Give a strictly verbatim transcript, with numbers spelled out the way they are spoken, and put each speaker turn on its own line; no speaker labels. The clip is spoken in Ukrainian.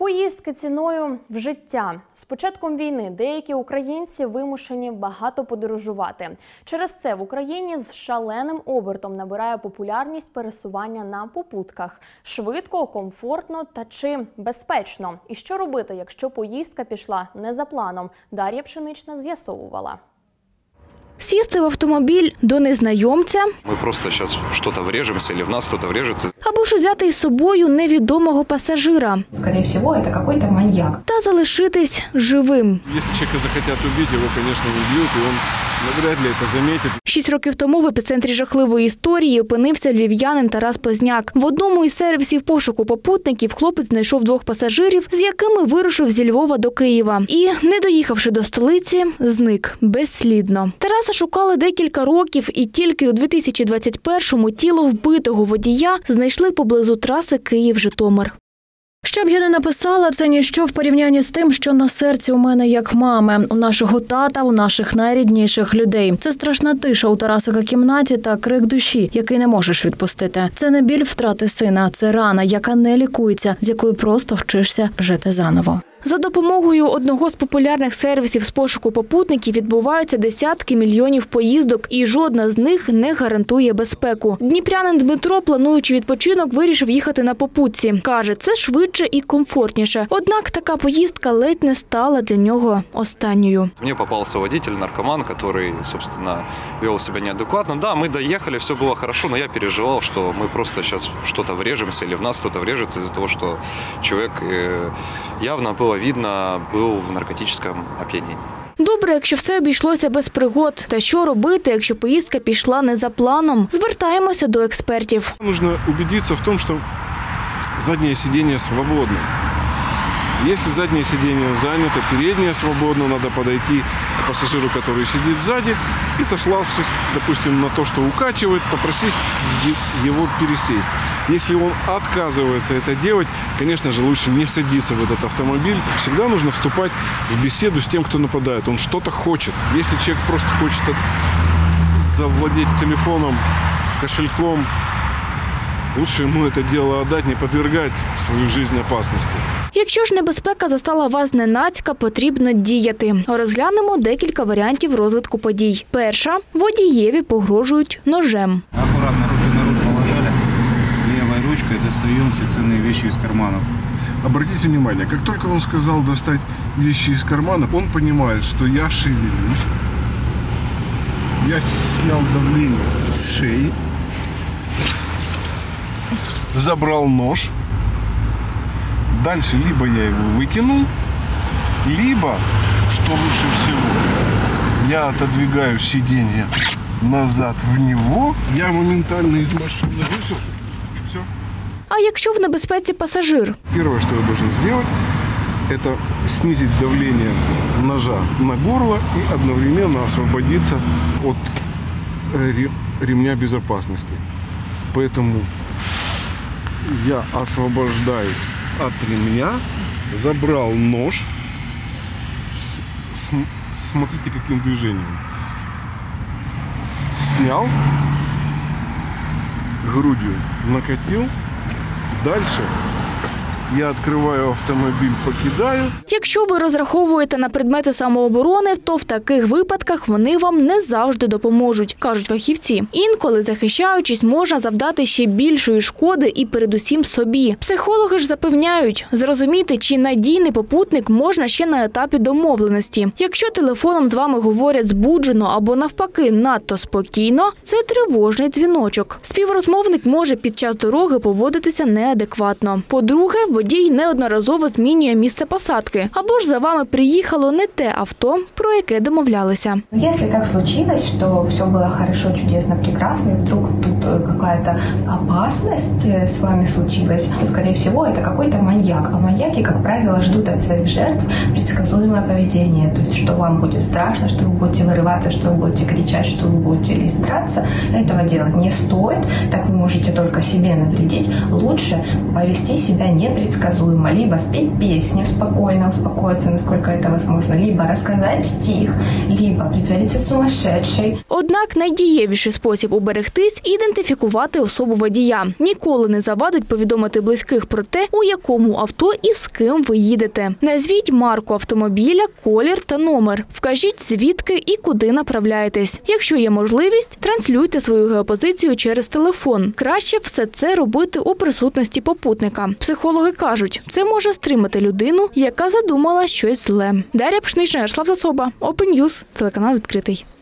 Поїздки ціною в життя. З початком війни деякі українці вимушені багато подорожувати. Через це в Україні з шаленим обертом набирає популярність пересування на попутках. Швидко, комфортно та чи безпечно. І що робити, якщо поїздка пішла не за планом? Дар'я Пшенична з'ясовувала.
Сісти в автомобіль до незнайомця.
Ми просто зараз в щось врежемося, або в нас хтось врежеться.
Або ж взяти із собою невідомого пасажира.
Скорее всего, это какой-то маньяк.
Та залишитись живим.
Якщо чоловіка захотять убити, його, звісно, вб'ють, і він навряд ли це замітить.
Шість років тому в епіцентрі жахливої історії опинився львів'янин Тарас Позняк. В одному із сервісів пошуку попутників хлопець знайшов двох пасажирів, з якими вирушив зі Львова до Києва. І, не доїхавши до столиці, зник безслідно. Тараса шукали декілька років, і тільки у дві тисячі двадцять першому тіло вбитого водія знайшли поблизу траси Київ-Житомир. Що б я не написала, це ніщо в порівнянні з тим, що на серці у мене як мами, у нашого тата, у наших найрідніших людей. Це страшна тиша у Тарасика кімнаті та крик душі, який не можеш відпустити. Це не біль втрати сина, це рана, яка не лікується, з якою просто вчишся жити заново. За допомогою одного з популярних сервісів з пошуку попутників відбуваються десятки мільйонів поїздок, і жодна з них не гарантує безпеку. Дніпрянин Дмитро, плануючи відпочинок, вирішив їхати на попутці. Каже, це швидше і комфортніше. Однак така поїздка ледь не стала для нього останньою.
Мені попався водитель, наркоман, який, собственно, вел себе неадекватно. Да, ми доїхали, все було хорошо, але я переживав, що ми просто зараз в щось врежемося, або в нас хтось врежеться із-за того, що чоловік явно був видно, був в наркотичному оп'янінні.
Добре, якщо все обійшлося без пригод. Та що робити, якщо поїздка пішла не за планом? Звертаємося до експертів.
Потрібно убедитися в тому, що заднє сидіння свободне. Если заднее сиденье занято, переднее свободно, надо подойти к пассажиру, который сидит сзади, и, сославшись, допустим, на то, что укачивает, попросить его пересесть. Если он отказывается это делать, конечно же, лучше не садиться в этот автомобиль. Всегда нужно вступать в беседу с тем, кто нападает. Он что-то хочет. Если человек просто хочет завладеть телефоном, кошельком, лучше ему это дело отдать, не подвергать свою жизнь опасности.
Якщо ж небезпека застала вас зненацька, потрібно діяти. Розглянемо декілька варіантів розвитку подій. Перша – водієві погрожують ножем.
Аккуратно руки на руль положили, левой ручкой достаем все ценные вещи из карманов.
Обратите внимание, как только он сказал достать вещи из кармана, он понимает, что я шевелюсь. Я снял давление с шеи. Забрал нож. Дальше либо я его выкинул, либо, что лучше всего, я отодвигаю сиденье назад в него, я моментально из машины вышел. Все.
А якщо в небезпеці пасажир?
Первое, что я должен сделать, это снизить давление ножа на горло и одновременно освободиться от ремня безопасности. Поэтому я освобождаюсь от ремня, забрал нож. С, смотрите, каким движением. Снял, грудью накатил. Дальше я відкриваю автомобіль, покидаю.
Якщо ви розраховуєте на предмети самооборони, то в таких випадках вони вам не завжди допоможуть, кажуть фахівці. Інколи, захищаючись, можна завдати ще більшої шкоди і передусім собі. Психологи ж запевняють, зрозуміти, чи надійний попутник можна ще на етапі домовленості. Якщо телефоном з вами говорять збуджено або навпаки надто спокійно, це тривожний дзвіночок. Співрозмовник може під час дороги поводитися неадекватно. По-друге, водій неодноразово змінює місце посадки. Або ж за вами приїхало не те авто, про яке домовлялися.
Если так случилось, что все было хорошо, чудесно, прекрасно, и вдруг тут какая-то опасность с вами случилась, то, скорее всего, это какой-то маньяк. А маньяки, как правило, ждут от своих жертв предсказуемое поведение. То есть, что вам будет страшно, что вы будете вырываться, что вы будете кричать, что вы будете лезть драться. Этого делать не стоит. Так вы можете только себе навредить. Лучше повести себя непредсказуемо. предсказуемо, либо спеть песню спокойно, успокоиться, насколько это возможно, либо рассказать стих, либо притвориться сумасшедшей.
Однак найдієвіший спосіб уберегтись – ідентифікувати особу водія. Ніколи не завадить повідомити близьких про те, у якому авто і з ким ви їдете. Назвіть марку автомобіля, колір та номер. Вкажіть, звідки і куди направляєтесь. Якщо є можливість, транслюйте свою геопозицію через телефон. Краще все це робити у присутності попутника. Психологи кажуть, це може стримати людину, яка задумала щось зле. Дар'я Пшенична, Ярослав Засоба, Open News, телеканал «Відкритий».